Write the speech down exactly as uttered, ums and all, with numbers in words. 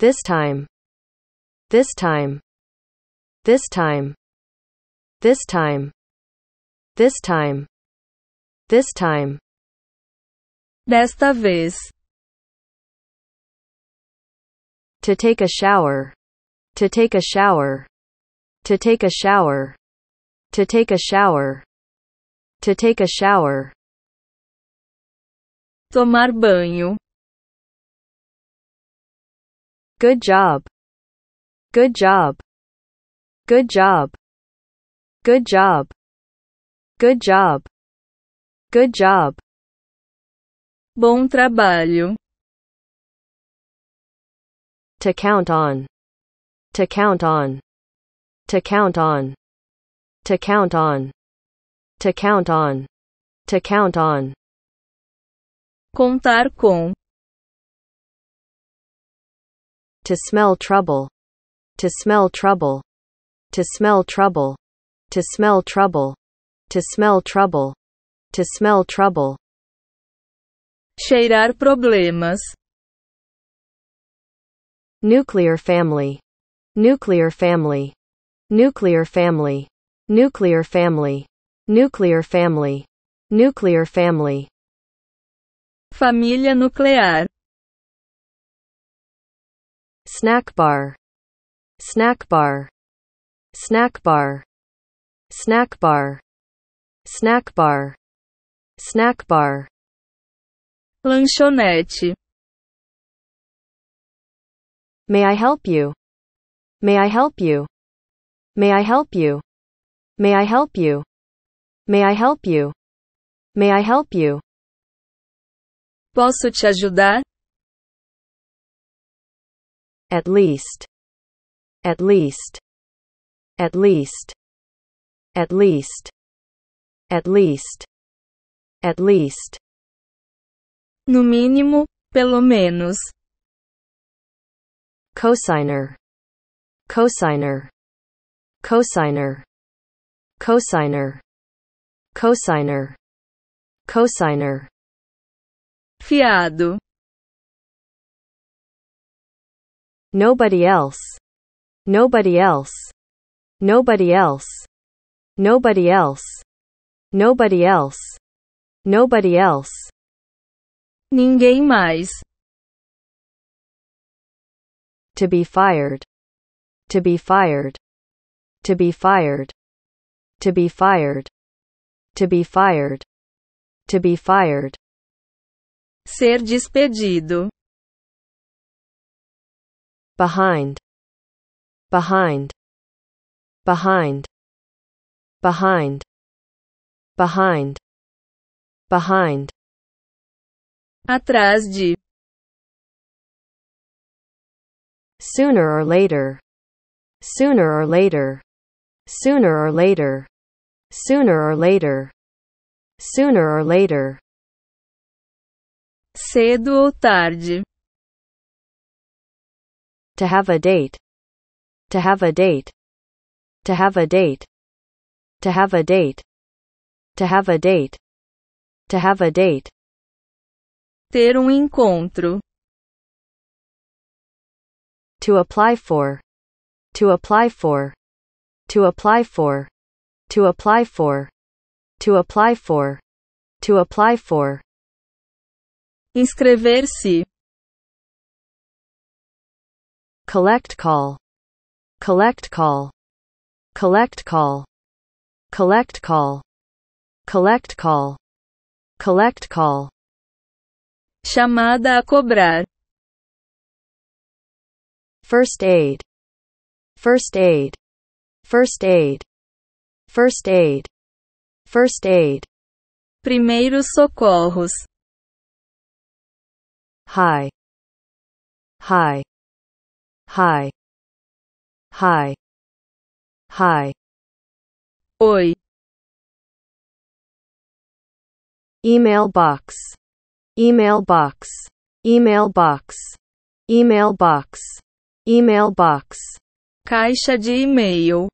This time. This time. This time. This time. This time. This time. Desta vez. To take a shower. To take a shower. To take a shower. To take a shower. To take a shower. Tomar banho. Good job. Good job. Good job. Good job. Good job. Good job. Bom trabalho. To count on. To count on. To count on. To count on. To count on. To count on. Contar com. To smell trouble. To smell trouble. To smell trouble. To smell trouble. To smell trouble. To smell trouble. Cheirar problemas. Nuclear family. Nuclear family. Nuclear family. Nuclear family. Nuclear family. Nuclear family. Família nuclear. Snack bar. Snack bar. Snack bar. Snack bar. Snack bar. Snack bar. Lanchonete. May I help you? May I help you? May I help you? May I help you? May I help you? May I help you? Posso te ajudar? At least. At least. At least. At least. At least. At least. No mínimo, pelo menos. Cosigner. Cosigner. Cosigner. Cosigner. Cosigner. Cosigner. Fiado. Nobody else. Nobody else. Nobody else. Nobody else. Nobody else. Nobody else. Ninguém mais. To be fired. To be fired. To be fired. To be fired. To be fired. To be fired. Ser despedido. Behind. Behind. Behind. Behind. Behind. Behind. Atrás de. Sooner or later. Sooner or later. Sooner or later. Sooner or later. Sooner or later. Cedo ou tarde. To have a date. To have a date. To have a date. To have a date. To have a date. To have a date. Ter um encontro. To apply for. To apply for. To apply for. To apply for. To apply for. To apply for. Inscrever-se. Collect call. Collect call. Collect call. Collect call. Collect call. Collect call. Chamada a cobrar. First aid. First aid. First aid. First aid. First aid. Primeiros socorros. Hi. Hi. Hi. Hi. Hi. Oi. Email box. Email box. Email box. Email box. Email box. Caixa de e-mail.